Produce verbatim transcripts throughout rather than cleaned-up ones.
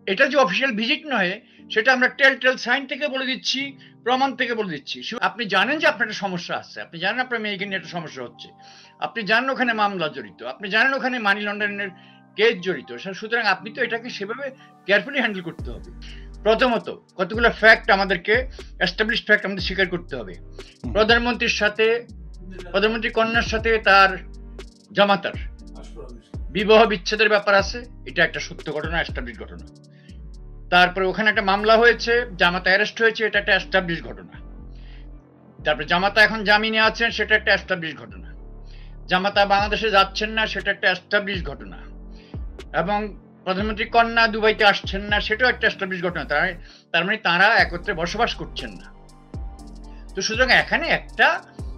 এটা যে official visit নয় সেটা আমরা টেল টেল সাইন থেকে বলে দিচ্ছি, প্রমাণ থেকে বলে দিচ্ছি। আপনি জানেন যে আপনার একটা সমস্যা আছে, আপনি জানেন আপনার মেয়েকে নিয়ে একটা সমস্যা হচ্ছে, আপনি জানেন ওখানে মামলা জড়িত, আপনি জানেন ওখানে মানি লন্ডারিংয়ের কেস জড়িত। সুতরাং আপনি তো এটাকে সেভাবে কেয়ারফুলি হ্যান্ডেল করতে হবে। প্রথমত কতগুলো ফ্যাক্ট আমাদেরকে এস্টাবলিশড ফ্যাক্ট আমাদের স্বীকার করতে হবে। প্রধানমন্ত্রীর সাথে প্রধানমন্ত্রী কন্যার সাথে তার জামাতার বিবাহ বিচ্ছেদের ব্যাপার আছে, এটা একটা সত্য ঘটনা, এস্টাবলিশ ঘটনা। তারপরে ওখানে একটা মামলা হয়েছে, জামাতা অ্যারেস্ট হয়েছে, এটা একটা এস্টাবলিশ ঘটনা। তারপরে জামাতা এখন জামিনে আছেন, সেটা একটা এস্টাবলিশ ঘটনা। জামাতা বাংলাদেশে যাচ্ছেন না, সেটা একটা এস্টাবলিশ ঘটনা। এবং প্রধানমন্ত্রী কন্যা দুবাইতে আসছেন না, সেটাও একটা এস্টাবলিশ ঘটনা। তার মানে তারা একত্রে বসবাস করছেন না। তো সুতরাং এখানে একটা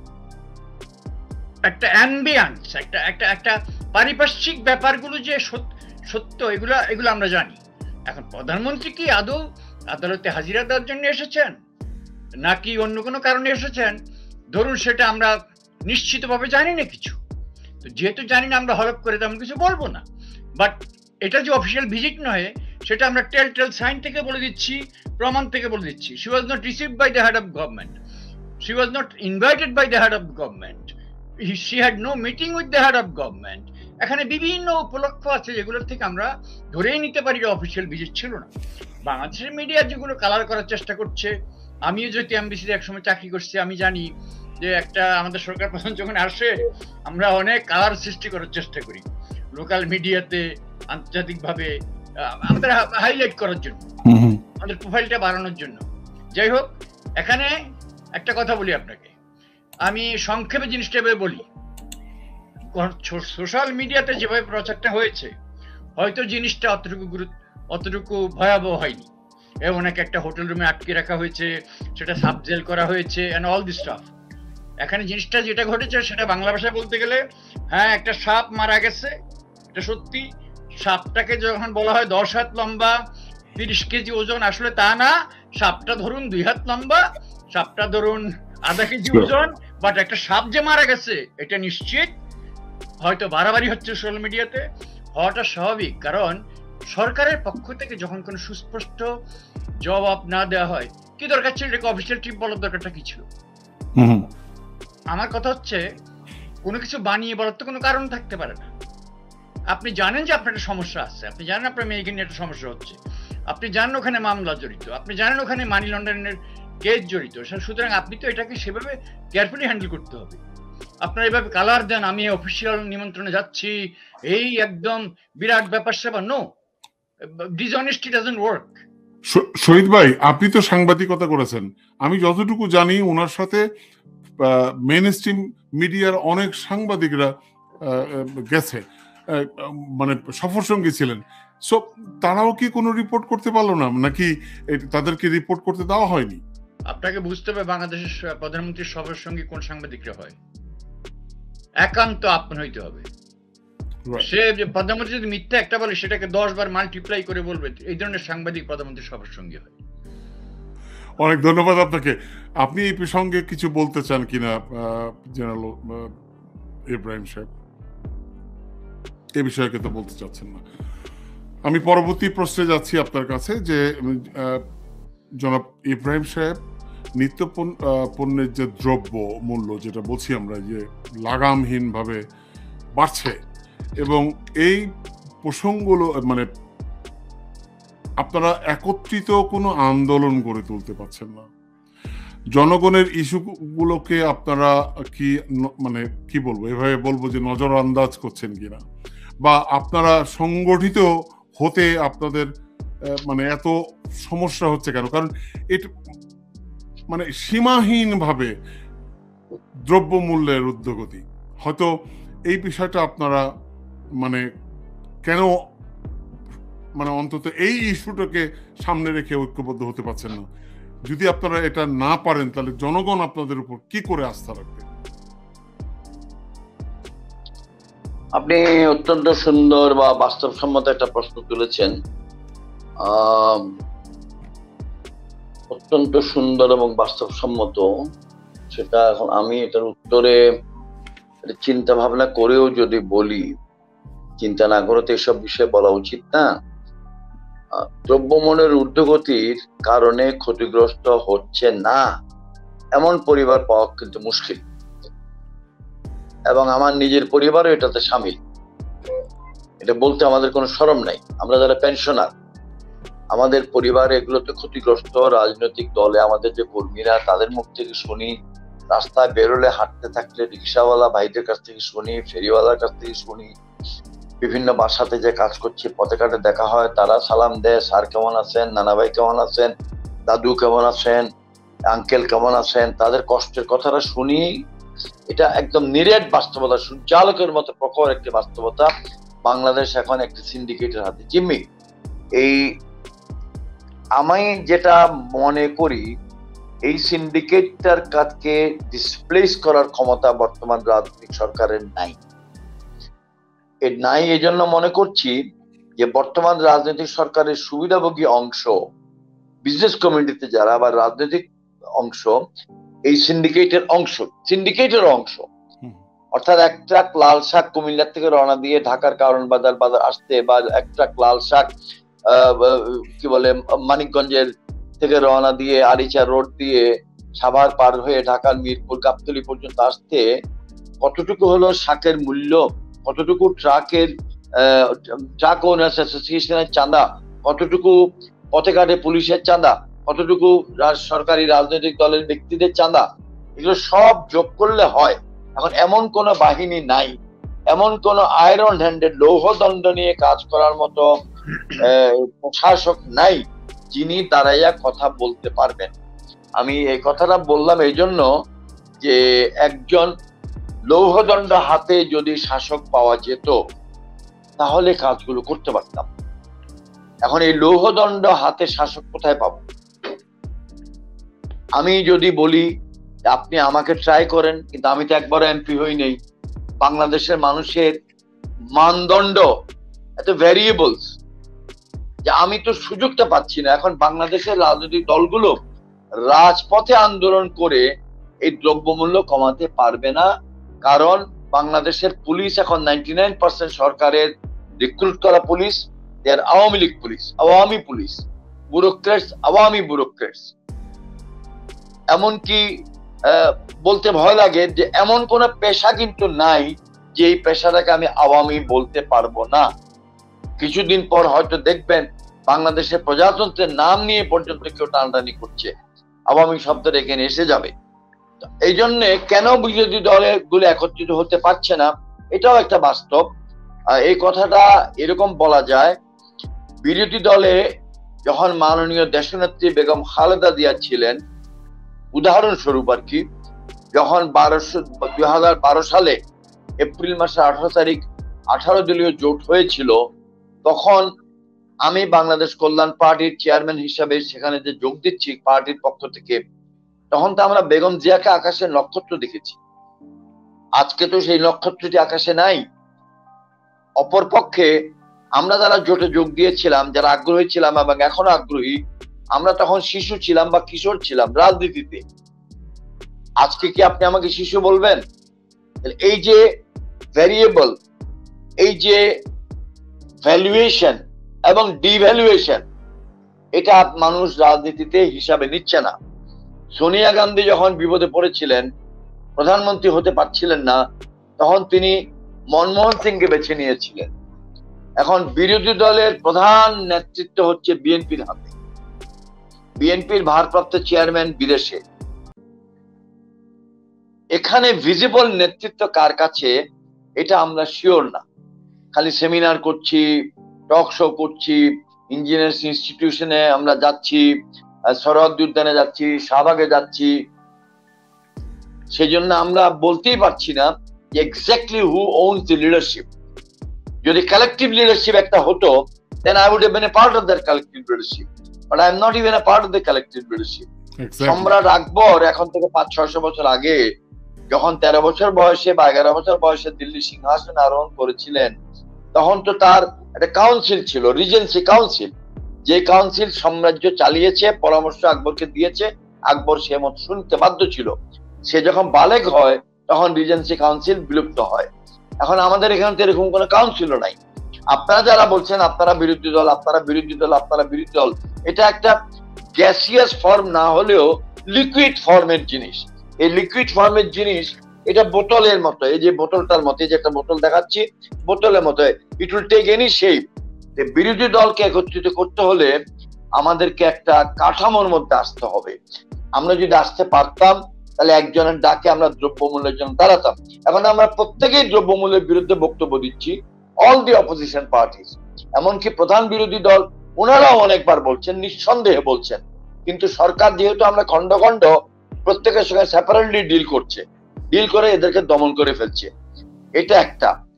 একটা অ্যাম্বিয়েন্স, একটা একটা একটা পারিপার্শ্বিক ব্যাপারগুলো যে সত্য, এগুলো এগুলো আমরা জানি। এখন প্রধানমন্ত্রী কি আদৌ আদালতে হাজিরা দেওয়ার জন্য এসেছেন নাকি অন্য কোনো কারণে এসেছেন, ধরুন সেটা আমরা নিশ্চিতভাবে জানি না কিছু। তো যেহেতু জানি না, আমরা হলফ করে তেমন কিছু বলবো না। বাট এটা যে অফিসিয়াল ভিজিট নয় সেটা আমরা টেল টেল সাইন থেকে বলে দিচ্ছি, প্রমাণ থেকে বলে দিচ্ছি। She was not received by the head of government, she was not invited by the head of government, she had no meeting with the head of government. এখানে বিভিন্ন উপলক্ষ আছে যেগুলোর থেকে আমরা ধরেই নিতে পারি যে অফিসিয়াল ভিজিট ছিল না। বাংলাদেশের মিডিয়া যেগুলো কালার করার চেষ্টা করছে, আমিও যদি এমবিসিতে একসময় চাকরি করছি, আমি জানি যে একটা আমাদের সরকার প্রধান যখন আসে আমরা অনেক কালার সৃষ্টি করার চেষ্টা করি লোকাল মিডিয়াতে, আন্তর্জাতিকভাবে আমাদের হাইলাইট করার জন্য, আমাদের প্রোফাইলটা বাড়ানোর জন্য। যাই হোক, এখানে একটা কথা বলি আপনাকে, আমি সংক্ষেপে জিনিসটা বলি। সোশ্যাল মিডিয়াতে যেভাবে প্রচারটা হয়েছে, হয়তো জিনিসটা অতটুকু গুরুত্ব অতটুকু ভয়াবহ হয়নি। ওনাকে একটা হোটেল রুমে আটকে রাখা হয়েছে, সেটা সাবজেল করা হয়েছে এন্ড অল দিস স্টাফ। এখানে জিনিসটা যেটা ঘটেছে সেটা বাংলা ভাষায় বলতে গেলে, হ্যাঁ একটা সাপ মারা গেছে, এটা সত্যি। সাপটাকে যখন বলা হয় দশ হাত লম্বা, তিরিশ কেজি ওজন, আসলে তা না। সাপটা ধরুন দুই হাত লম্বা, সাপটা ধরুন আধা কেজি ওজন, বাট একটা সাপ যে মারা গেছে এটা নিশ্চিত। হয়তো বাড়াবাড়ি হচ্ছে সোশ্যাল মিডিয়াতে, হওয়াটা স্বাভাবিক, কারণ সরকারের পক্ষ থেকে যখন কোনো সুস্পষ্ট জবাব না দেওয়া হয়, কি দরকার ছিল এটাকে অফিসিয়াল ট্রিপ বলার দরকারটা কি ছিল? আমার কথা হচ্ছে, কোনো কিছু বানিয়ে বলার তো কোনো কারণ থাকতে পারে না। আপনি জানেন যে আপনার একটা সমস্যা আছে, আপনি জানেন আপনার মেয়েকে নিয়ে একটা সমস্যা হচ্ছে, আপনি জানেন ওখানে মামলা জড়িত, আপনি জানেন ওখানে মানি লন্ডারিংয়ের কেস জড়িত। সুতরাং আপনি তো এটাকে সেভাবে কেয়ারফুলি হ্যান্ডেল করতে হবে। আপনারা এভাবে কালার দেন, আমি অফিসিয়াল নিমন্ত্রণে যাচ্ছি, এই একদম বিরাট ব্যাপার সেবা। No, dishonesty doesn't work. Shahid ভাই, আপনি তো সাংবাদিকতা করেছেন, আমি যতটুকু জানি ওনার সাথে মেইন স্ট্রিম মিডিয়ার অনেক সাংবাদিকরা গেছে, মানে সফর সঙ্গী ছিলেন। সো তারাও কি কোনো রিপোর্ট করতে পারলো না, নাকি তাদেরকে রিপোর্ট করতে দেওয়া হয়নি? আপনাকে বুঝতে হবে বাংলাদেশের প্রধানমন্ত্রীর সফর সঙ্গী কোন সাংবাদিকরা হয়। একান্ত আপন হইতে হবে। সে যে প্রধানমন্ত্রী যদি মিথ্যা একটা বলে সেটাকে দশ বার মাল্টিপ্লাই করে বলবে, এই ধরনের সাংবাদিক প্রধানমন্ত্রীর সফর সঙ্গী হয়। অনেক ধন্যবাদ আপনাকে। আপনি এই প্রসঙ্গে কিছু বলতে চান কিনা জেনারেল ইব্রাহিম সাহেব? এ বিষয়ে তো বলতে চাচ্ছেন না। আমি পরবর্তী প্রশ্নে যাচ্ছি আপনার কাছে, যে জনাব ইব্রাহিম সাহেব, নিত্য পণ্যের যে দ্রব্য মূল্য যেটা বলছি আমরা, যে লাগামহীন ভাবে বাড়ছে, এবং এই প্রসঙ্গগুলো মানে আপনারা একত্রিত কোনো আন্দোলন গড়ে তুলতে পারছেন না। জনগণের ইস্যুগুলোকে আপনারা কি মানে কি বলবো, এভাবে বলবো যে নজর আন্দাজ করছেন কিনা, বা আপনারা সংগঠিত হতে আপনাদের মানে এত সমস্যা হচ্ছে কেন? কারণ এটা মানে সীমাহীন ভাবে দ্রব্যমূল্যের ঊর্ধ্বগতি, হয়তো এই বিষয়টা আপনারা মানে কেন মানে অন্তত এই ইস্যুটাকে সামনে রেখে ঐক্যবদ্ধ হতে পারছেন না? যদি আপনারা এটা না পারেন, তাহলে জনগণ আপনাদের উপর কি করে আস্থা রাখবে? আপনি অত্যন্ত সুন্দর বা বাস্তবসম্মত একটা প্রশ্ন তুলেছেন, অত্যন্ত সুন্দর এবং বাস্তবসম্মত। সেটা এখন আমি এটার উত্তরে চিন্তা ভাবনা করেও যদি বলি, চিন্তা না করে তো এসব বিষয়ে বলা উচিত না। দ্রব্যমূল্যের ঊর্ধ্বগতির কারণে ক্ষতিগ্রস্ত হচ্ছে না এমন পরিবার পাওয়া কিন্তু মুশকিল, এবং আমার নিজের পরিবারও এটাতে সামিল। এটা বলতে আমাদের কোনো শরম নাই। আমরা যারা পেনশনার, আমাদের পরিবার এগুলোতে ক্ষতিগ্রস্ত। রাজনৈতিক দলে আমাদের যে কর্মীরা, তাদের মুখ থেকে শুনি, রাস্তায় বেরোলে হাঁটতে থাকলে রিক্সাওয়ালা ভাইদের কাছ থেকে শুনি, ফেরিওয়ালার কাছ থেকে শুনি, বিভিন্ন বাসাতে যে কাজ করছি পথে ঘাটে দেখা হয়, তারা সালাম দেয়, স্যার কেমন আছেন, নানা ভাই কেমন আছেন, দাদু কেমন আছেন, আঙ্কেল কেমন আছেন, তাদের কষ্টের কথাটা শুনি। এটা একদম নিরেট বাস্তবতা, সূর্যালোকের মতো প্রখর একটি বাস্তবতা। বাংলাদেশ এখন একটি সিন্ডিকেটের হাতে। জিম্মি, এই আমি যেটা মনে করি, এই সিন্ডিকেটটার কাজকে ডিসপ্লেস করার ক্ষমতা বর্তমান রাজনৈতিক সরকারের নাই। এর নাই এই জন্য মনে করছি যে বর্তমান রাজনৈতিক সরকারের সুবিধাভোগী অংশ, বিজনেস কমিউনিটিতে যারা, আবার রাজনৈতিক অংশ এই সিন্ডিকেটের অংশ, সিন্ডিকেটের অংশ। অর্থাৎ এক ট্রাক লাল শাক কুমিল্লার থেকে রওনা দিয়ে ঢাকার কারণ বাজার বাজার আসতে, বা এক ট্রাক লাল শাক কি বলে মানিকগঞ্জের থেকে রওনা দিয়ে আরিচা রোড দিয়ে সাভার পার হয়ে ঢাকার মিরপুর গাবতলী পর্যন্ত আসতে কতটুকু হলো শাকের মূল্য, কতটুকু ট্রাকের ট্রাক ওনার্স অ্যাসোসিয়েশনের চাঁদা, কতটুকু পথে ঘাটে পুলিশের চাঁদা, কতটুকু সরকারি রাজনৈতিক দলের ব্যক্তিদের চাঁদা, এগুলো সব যোগ করলে হয়। এখন এমন কোন বাহিনী নাই, এমন কোন আয়রন হ্যান্ডেড লৌহদণ্ড নিয়ে কাজ করার মতো প্রশাসক নাই যিনি দাঁড়াইয়া কথা বলতে পারবেন। আমি এই কথাটা বললাম এই জন্য যে একজন লৌহদণ্ড হাতে যদি শাসক পাওয়া যেত তাহলে কাজগুলো করতে পারতাম। এখন এই লৌহদণ্ড হাতে শাসক কোথায় পাবো? আমি যদি বলি আপনি আমাকে ট্রাই করেন, কিন্তু আমি তো একবারও এমপি হই নাই। বাংলাদেশের মানুষের মানদণ্ড এত ভ্যারিয়েবলস যে আমি তো সুযোগটা পাচ্ছি না। এখন বাংলাদেশের রাজনৈতিক দলগুলো রাজপথে আন্দোলন করে এই দ্রব্যমূল্য কমাতে পারবে না, কারণ বাংলাদেশের পুলিশ এখন নাইনটি নাইন পার্সেন্ট সরকারের রিক্রুট করা police, their Awami League police, Awami police, bureaucrats, Awami bureaucrats. এমনকি বলতে ভয় লাগে যে এমন কোন পেশা কিন্তু নাই যে এই পেশাটাকে আমি আওয়ামী বলতে পারবো না। কিছুদিন পর হয়তো দেখবেন বাংলাদেশের প্রজাতন্ত্রের নাম নিয়ে পর্যন্ত কেউ টানাটানি করছে, আওয়ামী শব্দটা এখানে এসে যাবে। এই জন্য কেন বিরোধী দলের গুলো একত্রিত হতে পারছে না, এটাও একটা বাস্তব। এই কথাটা এরকম বলা যায়, বিরোধী দলে যখন মাননীয় দেশনেত্রী বেগম খালেদা জিয়া ছিলেন, উদাহরণস্বরূপ আর কি, যখন বারোশো দুই হাজার বারো সালে এপ্রিল মাসের আঠারো তারিখ আঠারো দলীয় জোট হয়েছিল, তখন আমি বাংলাদেশ কল্যাণ পার্টির চেয়ারম্যান হিসাবে সেখানে যে যোগ দিচ্ছি পার্টির পক্ষ থেকে, তখন তো আমরা বেগম জিয়াকে আকাশে নক্ষত্র দেখেছি। আজকে তো সেই নক্ষত্রটি আকাশে নাই। অপরপক্ষে আমরা যারা জোটে যোগ দিয়েছিলাম, যারা আগ্রহী ছিলাম এবং এখনো আগ্রহী, আমরা তখন শিশু ছিলাম বা কিশোর ছিলাম রাজনীতিতে। আজকে কি আপনি আমাকে শিশু বলবেন? এই যে ভ্যারিয়েবল, এই যে ভ্যালুয়েশন এবং ডিভ্যালুয়েশন, এটা মানুষ রাজনীতিতে হিসাবে নিচ্ছে না। সোনিয়া গান্ধী যখন বিপদে পড়েছিলেন, প্রধানমন্ত্রী হতে পারছিলেন না, তখন তিনি মনমোহন সিংকে বেছে নিয়েছিলেন। এখন বিরোধী দলের প্রধান নেতৃত্ব হচ্ছে বিএনপির হাতে, বিএনপির ভারপ্রাপ্ত চেয়ারম্যান বিদেশে। এখানে ভিজিবল নেতৃত্ব কার কাছে এটা আমরা শিওর না। খালি সেমিনার করছি, টক শো করছি, ইঞ্জিনিয়ার্স ইনস্টিটিউশনে আমরা যাচ্ছি, সরোয়ার্দী উদ্যানে যাচ্ছি, শাহবাগে যাচ্ছি, সেই জন্য আমরা বলতেই পারছি না exactly who owns the leadership. যদি কালেকটিভ লিডারশিপ একটা হতো, then I would have been a part of that collective leadership, but I am not even a part of the collective leadership. সম্রাট আকবর এখন থেকে পাঁচ ছয়শো বছর আগে যখন তেরো বছর বয়সে বা এগারো বছর বয়সে দিল্লি সিংহাসন আরোহণ করেছিলেন, তখন তো তার একটা কাউন্সিল ছিল, রিজেন্সি কাউন্সিল, যে কাউন্সিল সাম্রাজ্য চালিয়েছে, পরামর্শ আকবরকে দিয়েছে, আকবর সে মত শুনতে বাধ্য ছিল। সে যখন বালেগ হয় তখন রিজেন্সি কাউন্সিল বিলুপ্ত হয়। এখন আমাদের এখানে তো এরকম কোনো কাউন্সিলও নাই। আপনারা যারা বলছেন আপনারা বিরোধী দল আপনারা বিরোধী দল আপনারা বিরোধী দল, এটা একটা গ্যাসিয়াস ফর্ম না হলেও লিকুইড ফর্মের জিনিস। এই লিকুইড ফর্মের জিনিস এটা বোতলের মতো, এই যে বোতলটার মতো, এই যে একটা বোতল দেখাচ্ছি বোতলের মতো, it will take any shape. বিরোধী দলকে একত্রিত করতে হলে আমাদেরকে একটা কাঠামোর মধ্যে আসতে হবে। আমরা যদি আসতে পারতাম তাহলে একজনের ডাকে আমরা দ্রব্যমূল্যের জন্য দাঁড়াতাম। এখন আমরা প্রত্যেকেই দ্রব্যমূল্যের বিরুদ্ধে বক্তব্য দিচ্ছি, অল দি অপোজিশন পার্টিস, এমনকি প্রধান বিরোধী দল ওনারাও অনেকবার বলছেন, নিঃসন্দেহে বলছেন। কিন্তু সরকার যেহেতু আমরা খন্ড খন্ড প্রত্যেকের সঙ্গে সেপারেটলি ডিল করছে, ডিল করে এদেরকে দমন করে ফেলছে। এটা একটা।